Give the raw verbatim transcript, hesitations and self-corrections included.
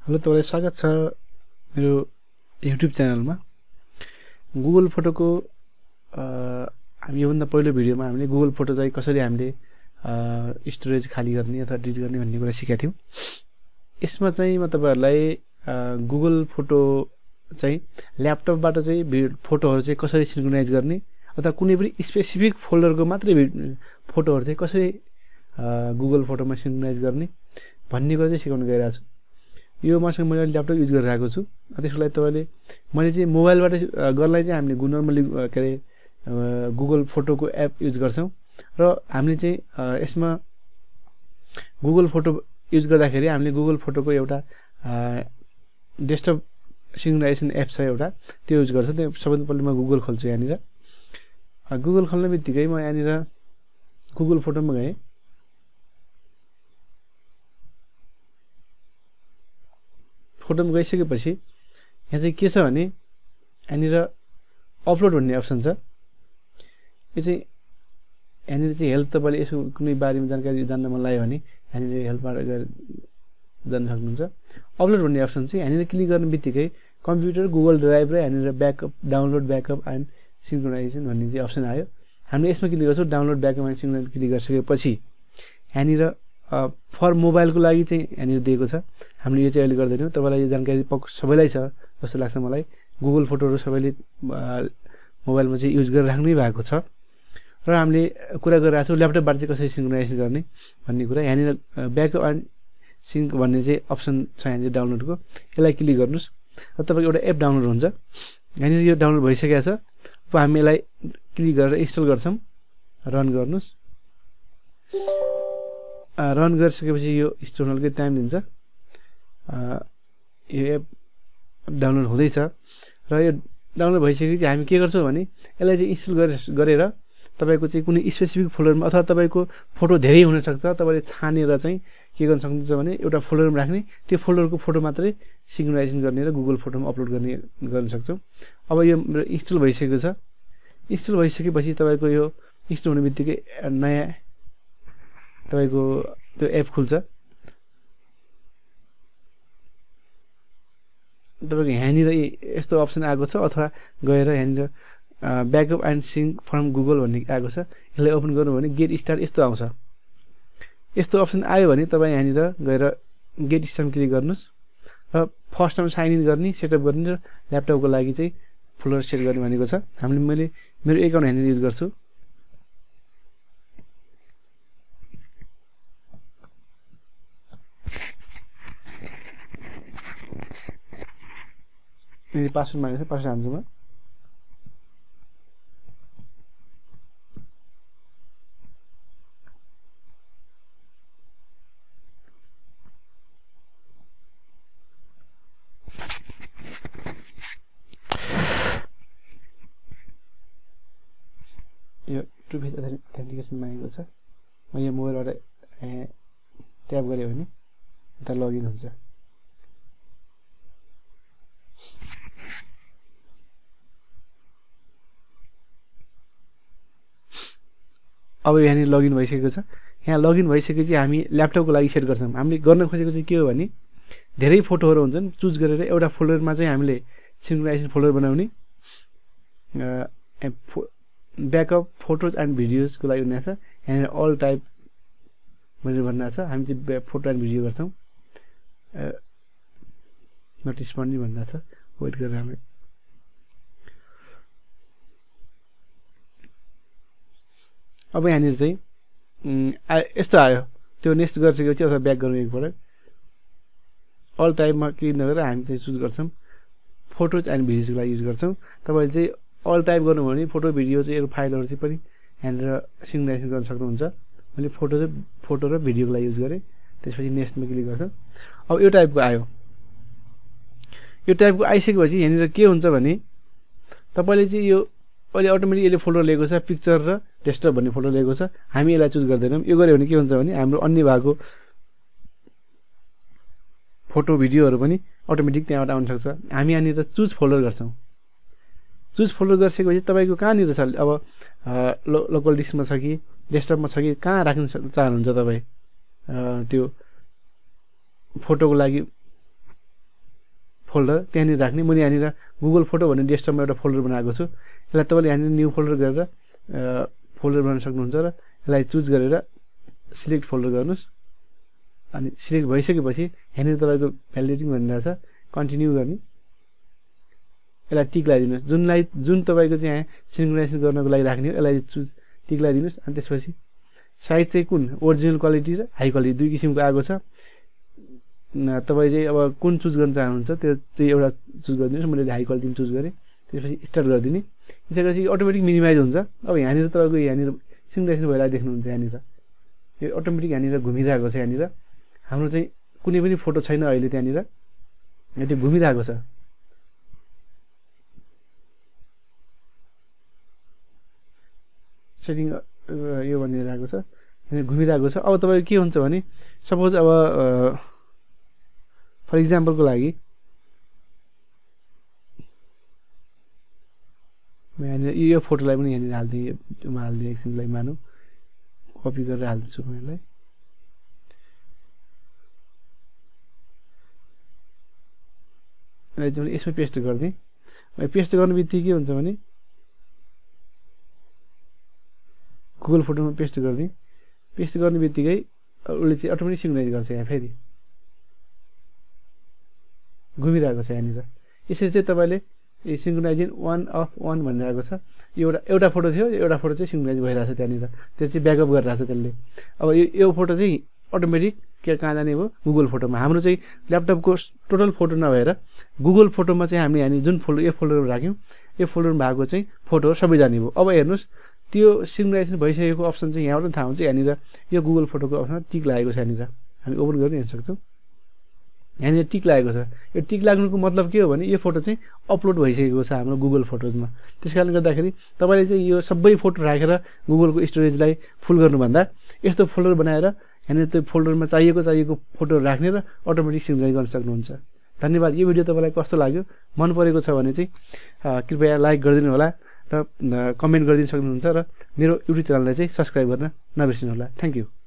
Hello तपाईलाई स्वागत छ मेरो युट्युब च्यानलमा। गुगल फोटोको हामी योभन्दा पहिलो भिडियोमा हामीले गुगल फोटो चाहिँ कसरी हामीले स्टोरेज खाली गर्ने अथवा डिलिट गर्ने भन्ने कुरा सिकेका थियौं। यसमा चाहिँ म तपाईहरुलाई गुगल फोटो चाहिँ ल्यापटपबाट चाहिँ फोटोहरु चाहिँ कसरी सिन्क्रोनाइज गर्ने अथवा कुनै पनि स्पेसिफिक फोल्डरको मात्रै फोटोहरु चाहिँ कसरी गुगल फोटोमा सिन्क्रोनाइज गर्ने भन्ने कुरा चाहिँ सिकाउन गइरहेको छु। यो मसँग मैले ल्यापटप युज गरिरहेको छु। त्यसको लागि तपाईले मैले चाहिँ मोबाइलबाट गर्नलाई चाहिँ हामीले नर्मली के अरे गुगल फोटोको एप युज गर्छौं र हामीले चाहिँ यसमा गुगल फोटो युज गर्दाखेरि हामीले गुगल फोटोको एउटा डेस्कटप सिन्क्रोनाइजेसन एप छ एउटा, त्यो युज गर्छ। त्यो सबैभन्दा पहिले म गुगल खोल्छु। यहाँनिर गुगल खोल्ने बित्तिकै म यहाँनिर गुगल फोटोमा गएँ। फोटोमा गइसकेपछि यहाँ चाहिँ के छ भने यहाँनिर अपलोड भन्ने अप्सन छ। यो चाहिँ यहाँनिर चाहिँ हेल्प तपाईले यसको कुनै बारेमा जानकारी जान्न मन लाग्यो भने यहाँनिर हेल्पबाट गएर जान्न सक्नुहुन्छ। अपलोड भन्ने अप्सन चाहिँ यहाँनिर क्लिक गर्ने बित्तिकै कम्प्युटर, गुगल ड्राइभ र यहाँनिर backup, download, backup and synchronization भन्ने चाहिँ अप्सन आयो। हामीले यसमा क्लिक गर्छौँ। Download, backup and synchronization click गरिसकेपछि यहाँनिर फर मोबाइलको लागि चाहिँ यहाँनिर दिएको छ। हामीले यो चाहिँ अहिले गर्दैनौँ। तपाईलाई यो जानकारी पक्क सबैलाई छ जस्तो लाग्छ मलाई। गुगल फोटोहरु सबैले मोबाइलमा चाहिँ युज गरिराख्नै भएको छ र हामीले कुरा गरिरहेको छौँ ल्यापटपबाट चाहिँ कसरी सिन्क्रोनाइज गर्ने भन्ने कुरा। यहाँनिर ब्याकअप एन्ड सिन्क भन्ने चाहिँ अप्सन छ यहाँनिर डाउनलोडको। यसलाई क्लिक गर्नुस् र तपाईको एउटा एप डाउनलोड हुन्छ। यहाँनिर यो डाउनलोड भइसकेको छ। अब हामी यसलाई क्लिक गरेर इन्स्टल गर्छौँ। रन गर्नुस्। रन गरिसकेपछि यो इन्स्टल हुनकै टाइम लिन्छ। यो एप डाउनलोड हुँदैछ र यो डाउनलोड भइसकेपछि हामी के गर्छौँ भने यसलाई चाहिँ इन्स्टल गरेर तपाईको चाहिँ कुनै स्पेसिफिक फोल्डरमा अथवा तपाईको फोटो धेरै हुन सक्छ, तपाईले छानेर चाहिँ के गर्न सक्नुहुन्छ भने एउटा फोल्डरमा राख्ने, त्यो फोल्डरको फोटो मात्रै सिन्क्रोनाइजेसन गर्ने र गुगल फोटोमा अपलोड गर्ने गर्न सक्छौँ। अब यो इन्स्टल भइसकेको छ। इन्स्टल भइसकेपछि तपाईको यो इन्स्टल हुने बित्तिकै नयाँ तपाईको त्यो एप खुल्छ। तपाईको यहाँनिर यस्तो अप्सन आएको छ अथवा गएर यहाँनिर backup and sync from Google भन्ने आएको छ। यसलाई ओपन गर्नु भने गेट स्टार्ट यस्तो आउँछ। यस्तो अप्सन आयो भने तपाईँ यहाँनिर गएर गेट स्टार्ट क्लिक गर्नुस् र फर्स्ट टाइम साइन इन गर्ने, सेटअप गर्ने र ल्यापटपको लागि चाहिँ फोल्डर सेट गर्ने भनेको छ। हामीले मैले मेरो एकाउन्ट यहाँनिर युज गर्छु। मैले पासवर्ड मागेको छ, पासवर्ड हाल्छु म। यो टु फेज अथेन्टिकेसन मागेको छ। म यो मोबाइलबाट ट्याप गऱ्यो भने यता लगइन हुन्छ। अब यहाँनिर लगइन भइसकेको छ। यहाँ लगइन भइसकेपछि हामी ल्यापटपको लागि सेट गर्छौँ। हामीले गर्न खोजेको चाहिँ के हो भने धेरै फोटोहरु हुन्छन्, चुज गरेर एउटा फोल्डरमा चाहिँ हामीले सिन्क्रोनाइजेसन फोल्डर बनाउने। ब्याकअप, फोटोज एन्ड भिडियोजको लागि हुने छ। यहाँनिर अल टाइप भनेर भन्नु छ। हामी चाहिँ फोटो एन्ड भिडियो गर्छौँ। नोटिस पनि भन्नु छ। वेट गरेर हामी अब यहाँनिर चाहिँ यस्तो आयो। त्यो नेक्स्ट गरिसकेपछि अथवा ब्याक गर्नु एकपल्ट अल टाइपमा क्लिक नगरेर हामी चाहिँ चुज गर्छौँ फोटोज एन्ड भिडियोजको लागि युज गर्छौँ। तपाईले चाहिँ अल टाइप गर्नु भने फोटो, भिडियो चाहिँ फाइलहरु चाहिँ पनि यहाँनिर सिन्क्रोनाइजेसन गर्न सक्नुहुन्छ। मैले फोटो चाहिँ फोटो र भिडियोको लागि युज गरेँ। त्यसपछि नेक्स्टमा क्लिक गर्छौँ। अब यो टाइपको आयो। यो टाइपको आइसकेपछि यहाँनिर के हुन्छ भने तपाईले चाहिँ यो अहिले अटोमेटिक यसले फोल्डर लिएको छ, पिक्चर र डेस्कटप भन्ने फोल्डर लिएको छ। हामी यसलाई चुज गर्दैनौँ। यो गर्यो भने के हुन्छ भने हाम्रो अन्य भएको फोटो, भिडियोहरु पनि अटोमेटिक त्यहाँबाट आउन सक्छ। हामी यहाँनिर चुज फोल्डर गर्छौँ। चुज फोल्डर गरिसकेपछि तपाईको कहाँनिर छ, अब लोकल डिस्कमा छ कि डेस्कटपमा छ कि कहाँ राख्न चाहनुहुन्छ तपाई त्यो फोटोको लागि फोल्डर त्यहाँनिर राख्ने। मैले यहाँनिर गुगल फोटो भन्ने डेस्कटपमा एउटा फोल्डर बनाएको छु। यसलाई तपाईँले यहाँनिर न्यू फोल्डर गरेर फोल्डर बनाउन सक्नुहुन्छ र यसलाई चुज गरेर सिलेक्ट फोल्डर गर्नुहोस्। अनि सिलेक्ट भइसकेपछि यहाँनिर तपाईँको भ्यालिडेटिङ भनिरहेछ, कन्टिन्यू गर्ने। यसलाई टिक लगाइदिनुहोस्। जुनलाई जुन तपाईँको चाहिँ यहाँ सिन्क्रोनाइजेसन गर्नको लागि राख्ने हो यसलाई चुज टिक लगाइदिनुहोस्। अनि त्यसपछि साइज चाहिँ कुन ओरिजिनल क्वालिटी र हाई क्वालिटी दुई किसिमको आएको छ। तपाईँ चाहिँ अब कुन चुज गर्न चाहनुहुन्छ त्यो चाहिँ एउटा चुज गरिदिनुहोस्। मैले हाई क्वालिटी चुज गरेँ। त्यसपछि स्टार्ट गरिदिने। त्यसपछि अटोमेटिक मिनिमाइज हुन्छ। अब यहाँनिर तपाईँको यहाँनिर सिन्क्रोनाइजेसन भइरहेको देख्नुहुन्छ। यहाँनिर यो अटोमेटिक यहाँनिर घुमिरहेको छ। यहाँनिर हाम्रो चाहिँ कुनै पनि फोटो छैन अहिले त्यहाँनिर, त्यो घुमिरहेको छ। सेटिङ यो भनिरहेको छ, घुमिरहेको छ। अब तपाईँको के हुन्छ भने सपोज अब फर इक्जाम्पलको लागि म यहाँनिर यो फोटोलाई पनि यहाँनिर हालिदिएँ, म हालिदिएँ एकछिनलाई मानौँ कपी गरेर हालिदिन्छु म यसलाई। यसलाई यसमा पेस्ट गरिदिएँ। पेस्ट गर्ने बित्तिकै के हुन्छ भने गुगल फोटोमा पेस्ट गरिदिएँ। पेस्ट गर्ने बित्तिकै उसले चाहिँ अटोमेटिक सिन्क्रोनाइज गर्छ। यहाँ फेरि घुमिरहेको छ यहाँनिर। यसरी चाहिँ तपाईँले यो सिन्क्रोनाइजिङ वान अफ वान भनिरहेको छ। एउटा एउटा फोटो थियो, एउटा फोटो चाहिँ सिन्क्रोनाइज भइरहेछ त्यहाँनिर, त्यो चाहिँ ब्याकअप गरिरहेछ त्यसले। अब यो यो फोटो चाहिँ अटोमेटिक के कहाँ जाने भयो गुगल फोटोमा। हाम्रो चाहिँ ल्यापटपको टोटल फोटो नभएर गुगल फोटोमा चाहिँ हामीले यहाँनिर जुन फोल्डर यो फोल्डरमा राख्यौँ यो फोल्डरमा भएको चाहिँ फोटोहरू सबै जाने भयो। अब हेर्नुहोस् त्यो सिन्क्रोनाइजेसन भइसकेको अप्सन चाहिँ यहाँबाट थाहा हुन्छ। यहाँनिर यो गुगल फोटोको अप्सनमा टिक लागेको छ। यहाँनिर हामी ओपन गरेर हेर्न सक्छौँ। यहाँनिर टिक लागेको छ। यो टिक लाग्नुको मतलब के हो भने यो फोटो चाहिँ अपलोड भइसकेको छ हाम्रो गुगल फोटोजमा। त्यस कारणले गर्दाखेरि तपाईँले चाहिँ यो सबै फोटो राखेर गुगलको स्टोरेजलाई फुल गर्नुभन्दा यस्तो फोल्डर बनाएर यहाँनिर त्यो फोल्डरमा चाहिएको चाहिएको फोटोहरू राख्ने र अटोमेटिक सिन्क्रोनाइज गर्न सक्नुहुन्छ। धन्यवाद। यो भिडियो तपाईँलाई कस्तो लाग्यो, मन परेको छ भने चाहिँ कृपया लाइक गरिदिनु होला र कमेन्ट गरिदिन सक्नुहुन्छ र मेरो युट्युब च्यानललाई चाहिँ सब्सक्राइब गर्न नबिर्सिनु होला। Thank you.